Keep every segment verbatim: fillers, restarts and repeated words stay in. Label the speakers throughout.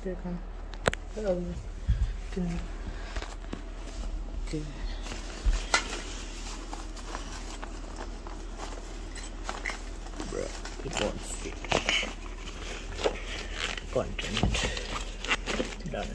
Speaker 1: kan. Um, can, okay. Bruh, it won't fit. Content done.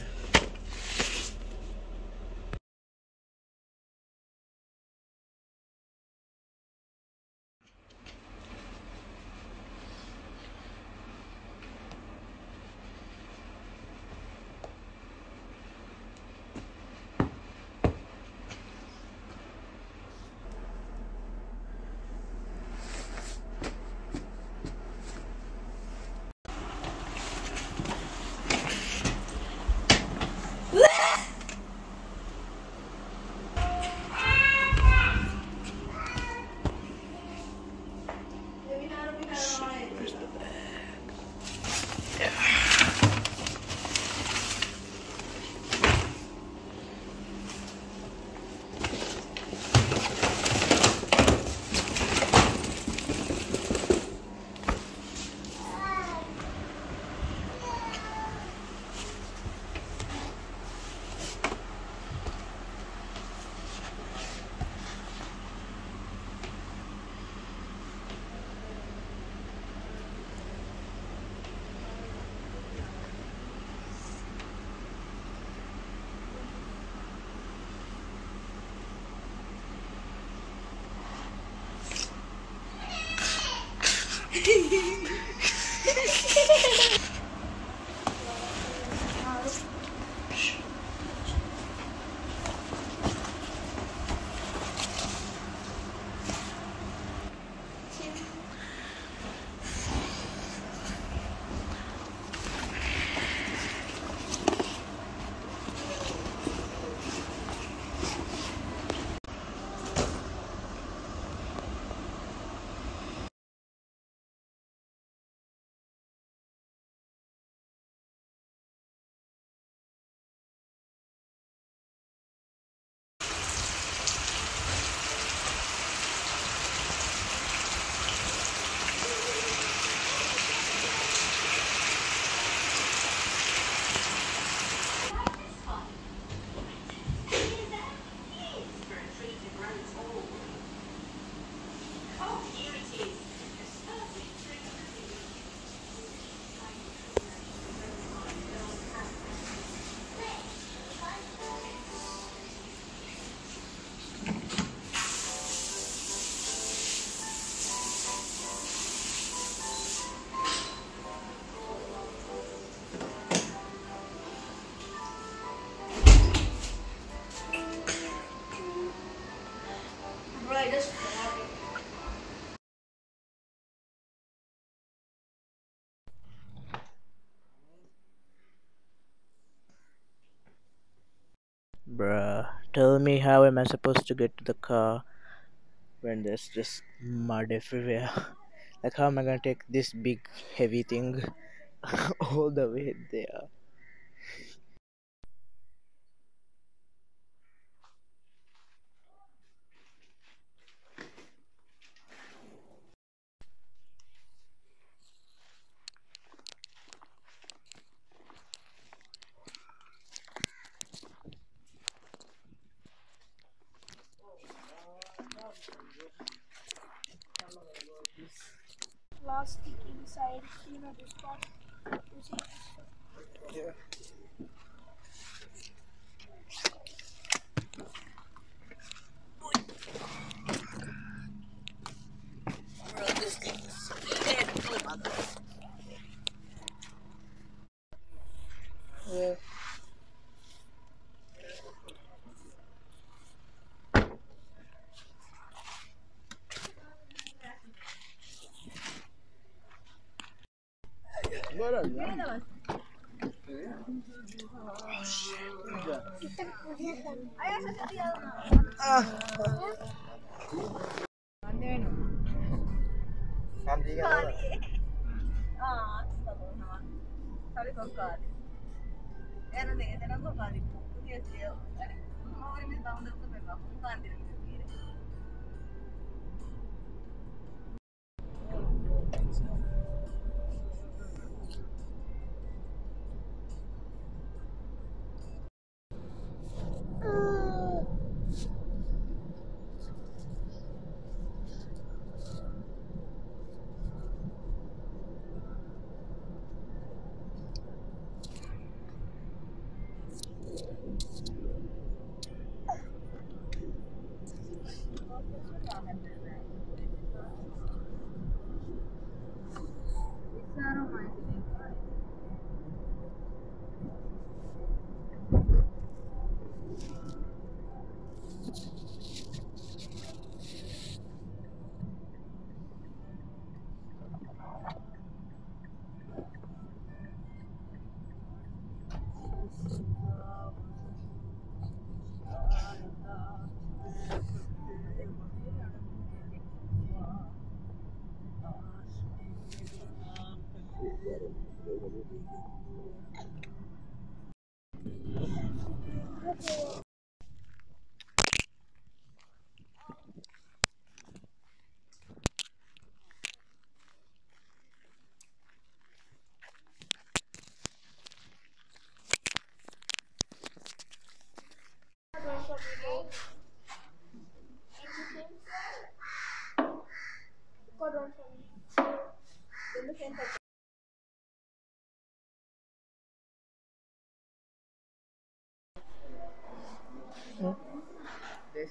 Speaker 1: Bruh, tell me how am I supposed to get to the car when there's just mud everywhere? Like, how am I gonna take this big, heavy thing all the way there?
Speaker 2: Plastic inside, you know this part. You see this?
Speaker 1: Yeah. Bro, this thing is heavy, mother. Yeah. What are you?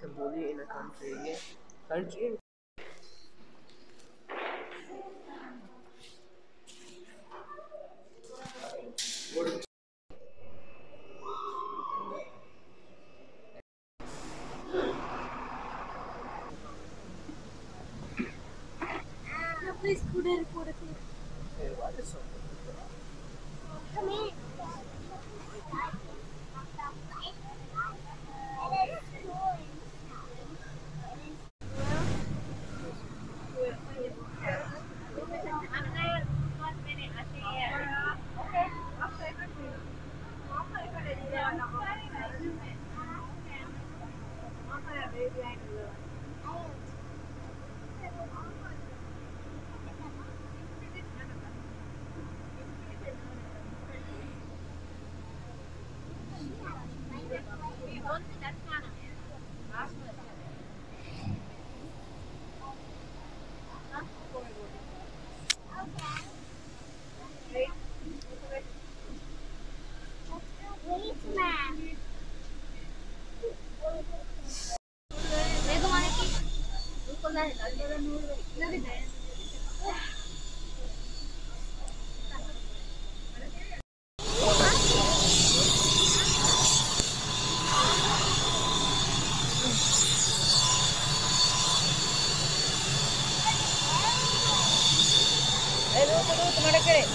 Speaker 1: bully in a country. Country.
Speaker 2: No, please put it, put it.
Speaker 1: Hey, what is up?
Speaker 2: Come in. Wait, ma'am.
Speaker 1: Hey, look, look, tomorrow kere.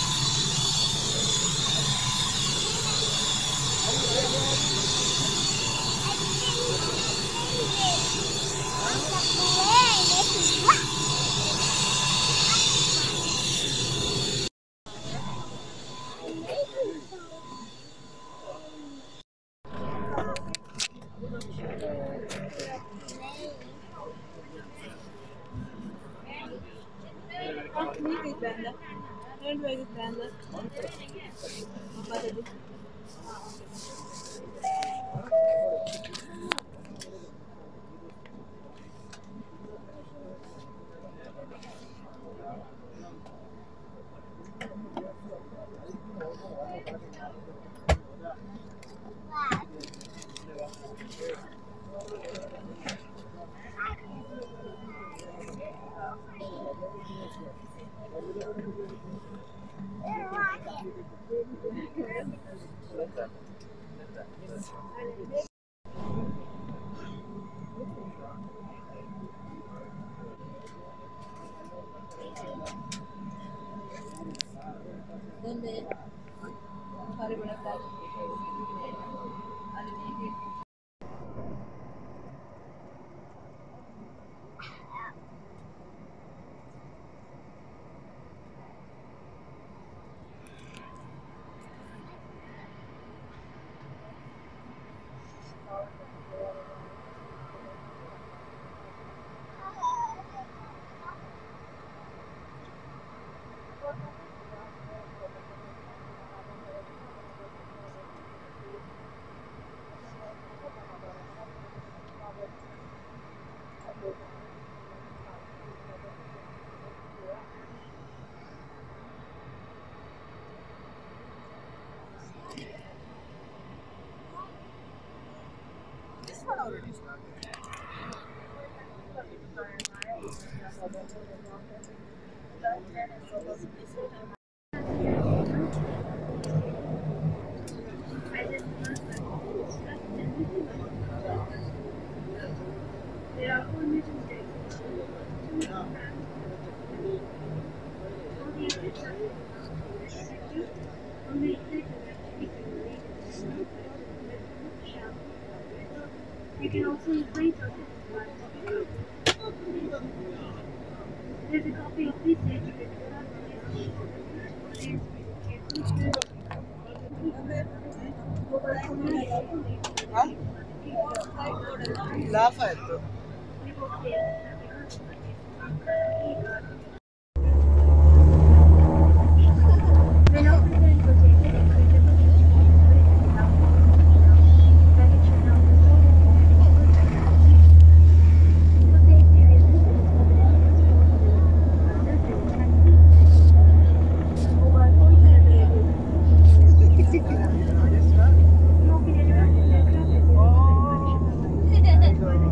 Speaker 2: You can also wait on it. There's a copy of this certificate.
Speaker 1: Laugh at it.
Speaker 2: When opened and protected, it created a package should not be stored in good for safety reasons, it is forbidden to store unless there is taxi, mobile phones, and radio. Smoking anywhere in the aircraft is illegal and punishable by the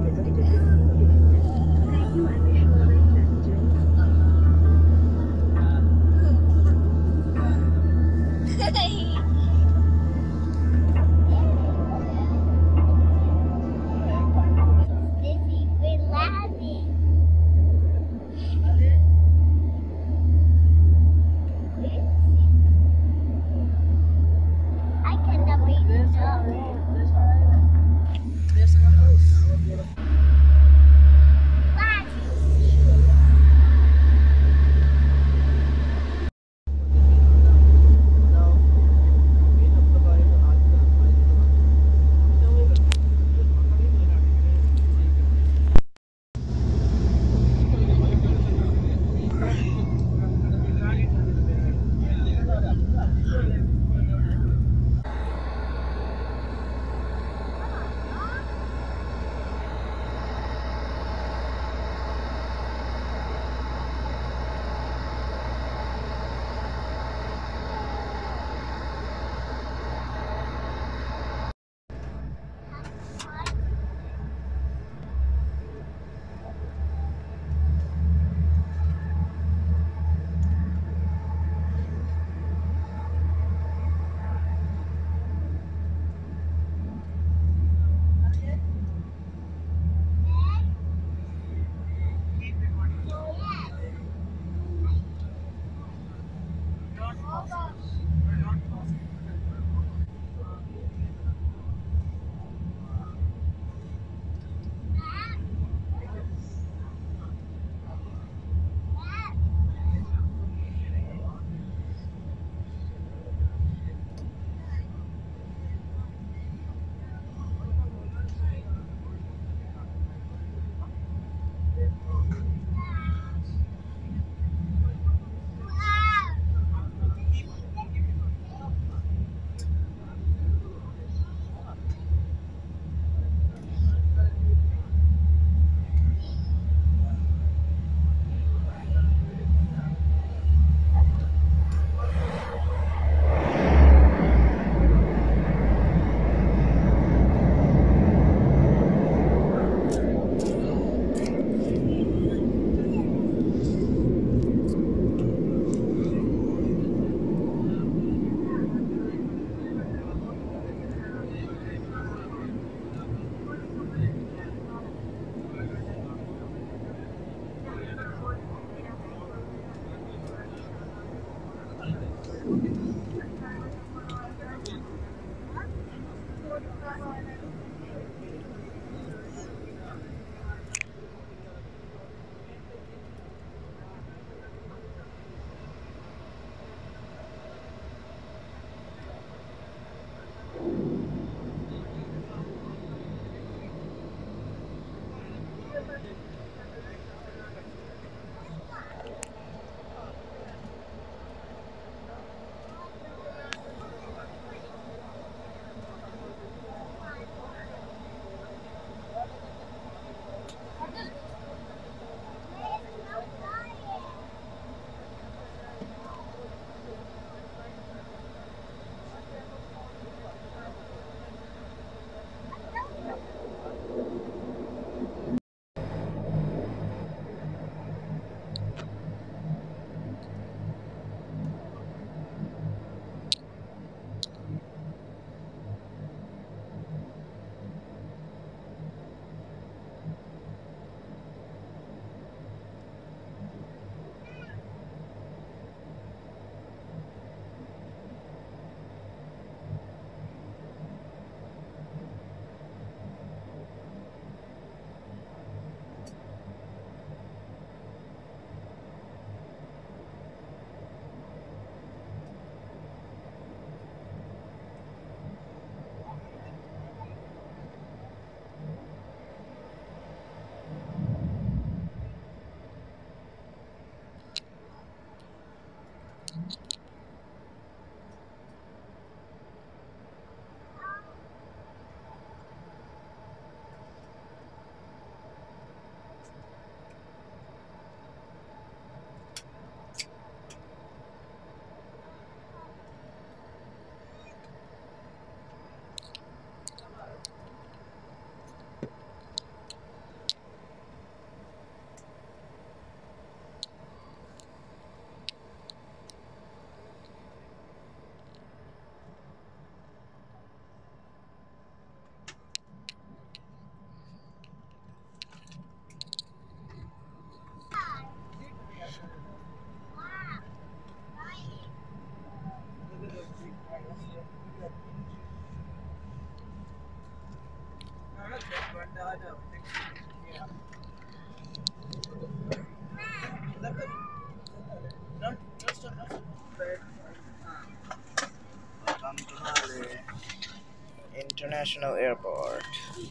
Speaker 1: International Airport.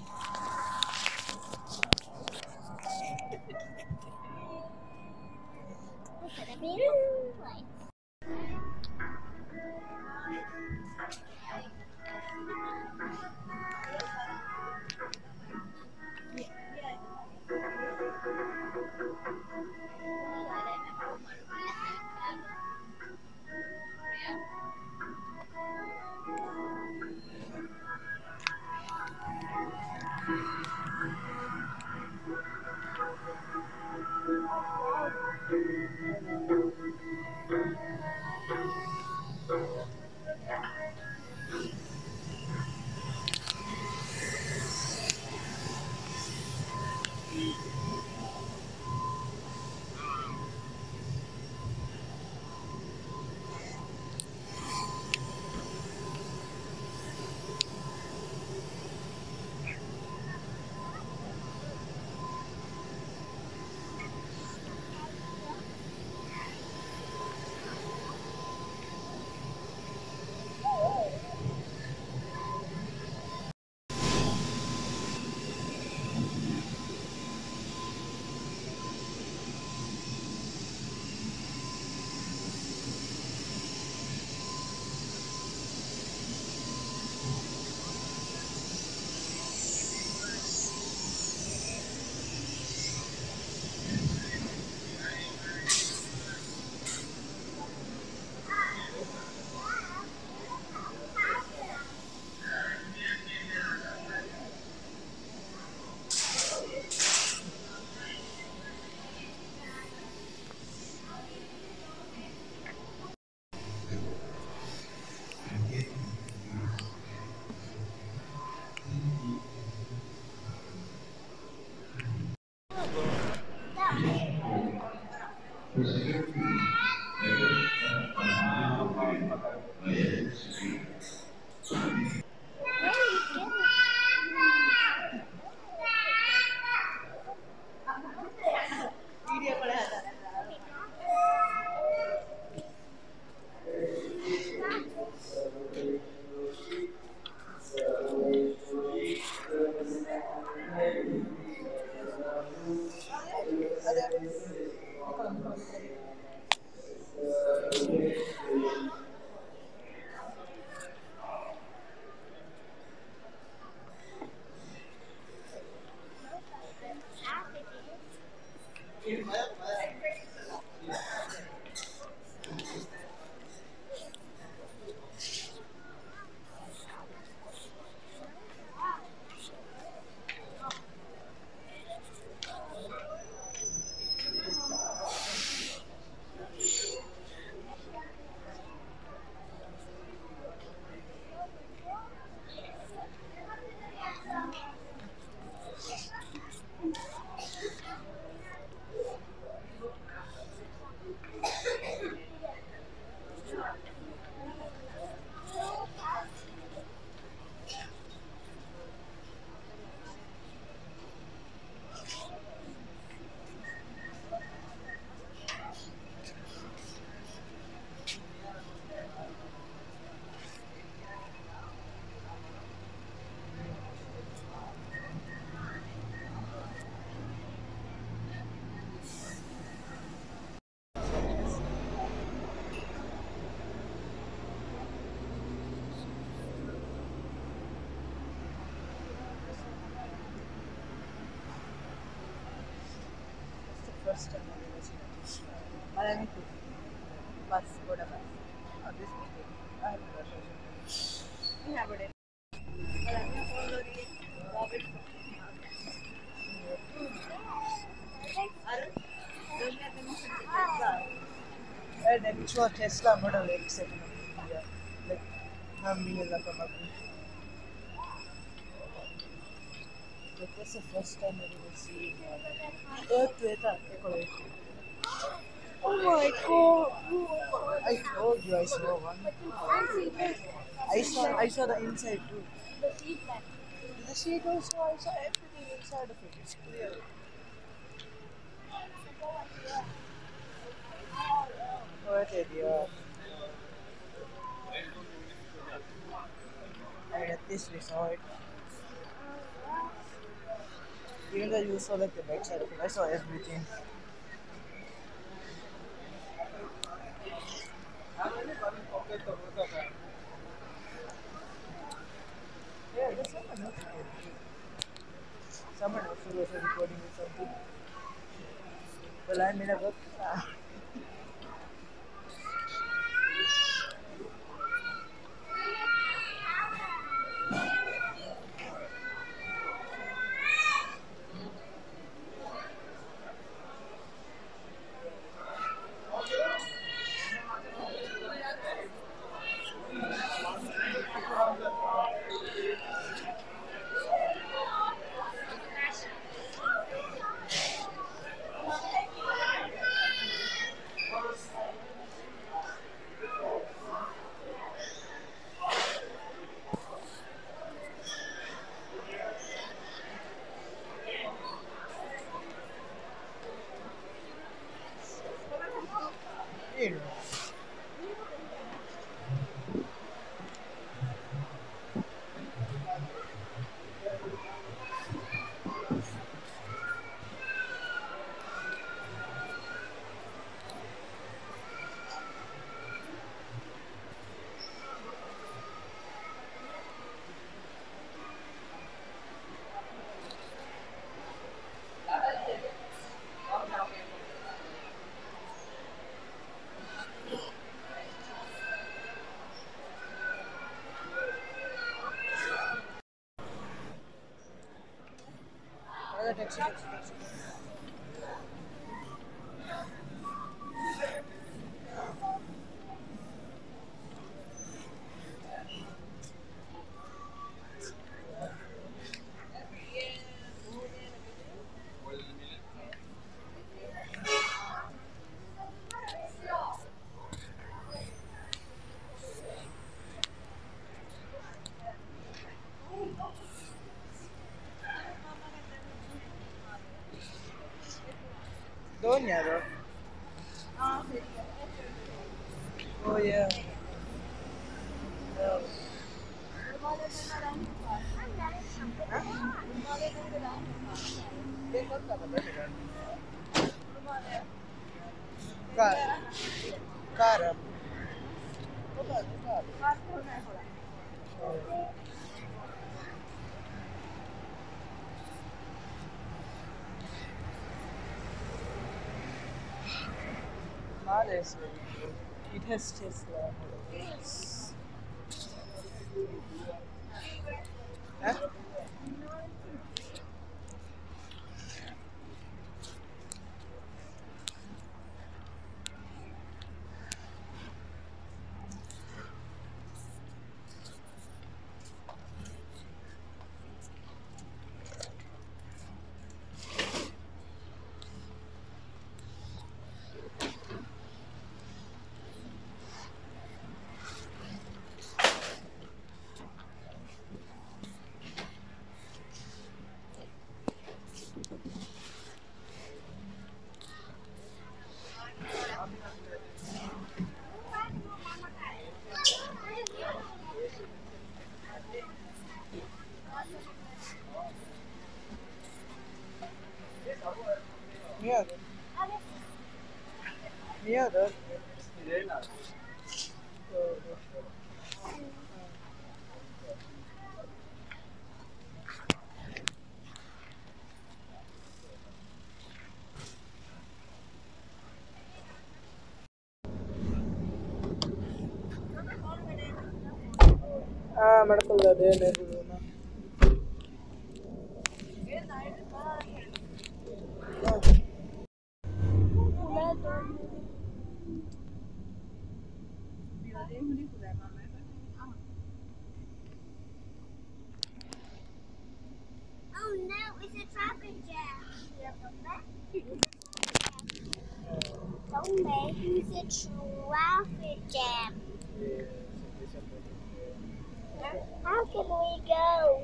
Speaker 2: First time I was in this. Malami to bus, Boda bus. Oh, this meeting. I have a question. We have a day. Malami already Robert. Arun, don't you have any Tesla? And then which was Tesla Model X second of India. Like, I'm being in the from Like, that's the first time I ever see Earth weather decoration. Oh my god! I told you I saw one. I saw I saw the inside too. The seat also I saw everything inside of it. It's clear. What idiot. And this
Speaker 1: least we saw it.
Speaker 2: Oh, yeah.
Speaker 1: Even though you saw like the backside of it, I saw everything. Yeah, there's someone else. Someone else was also recording with something. Well, I'm in a book. You know. Another taxi, taxi, taxi. Donya, though. Oh, yeah. Yeah. Dia kota apa tadi kan? Ka Karam. Kota kota. Mala is very good. It has Tesla. Yes. Huh? Yeah. Yeah, that. Ah, madakalla dene guluna.
Speaker 2: Oh no, it's a traffic jam. Don't make it's a traffic jam. How can we go?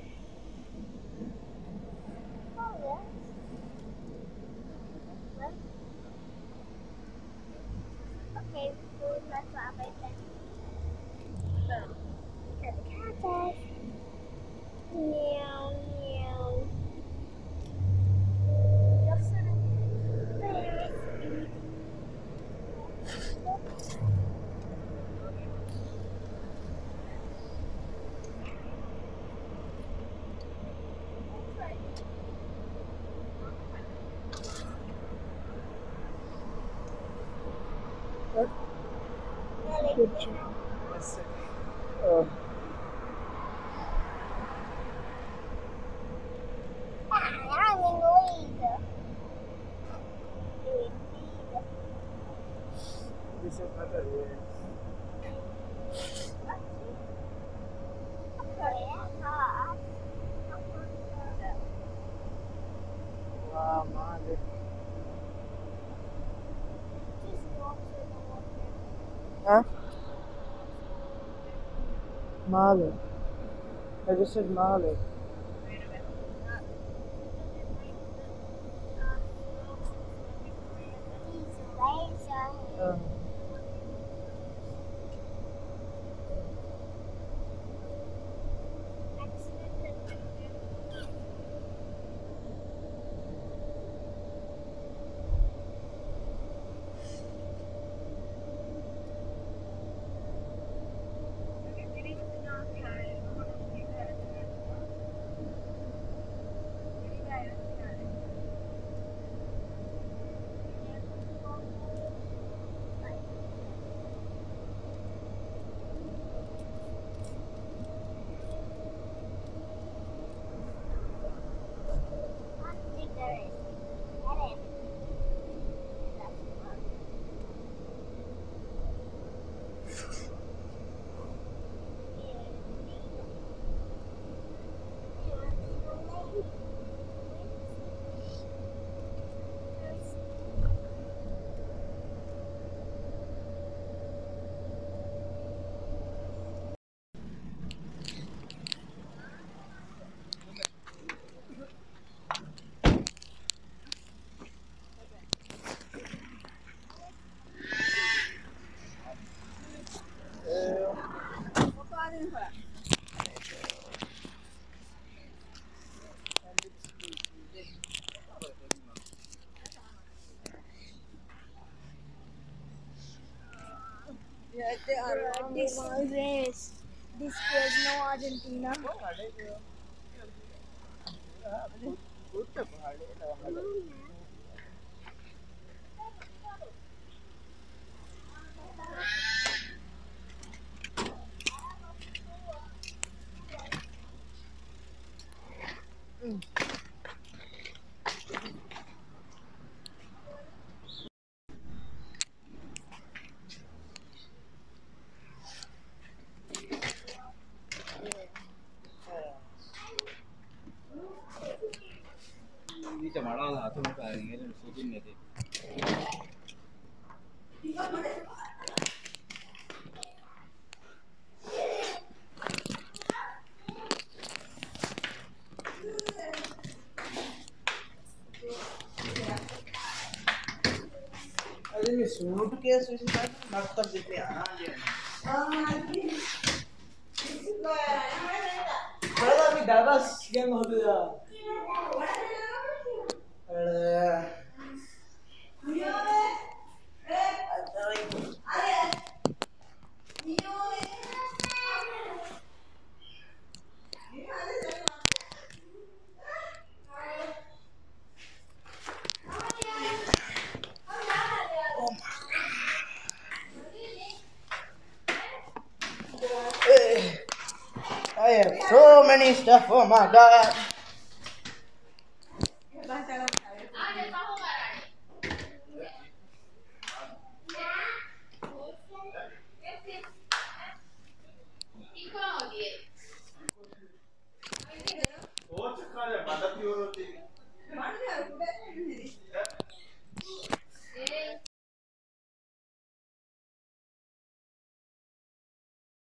Speaker 2: Oh, yes. Well, okay, we'll let traffic jam. Look at the cactus. Good job.
Speaker 1: Oh. This is not a real. Wow, Mali. Huh? Mali. I just said Mali. Uh,
Speaker 2: This race, this was no Argentina.
Speaker 3: đi chậm lại là thôi phải nghe được số tin này thì
Speaker 1: अरे मैं suit case इसी का मकतब देते आना जे बड़ा भी Dabas gang होते जा अरे I have so many stuff. Oh my god.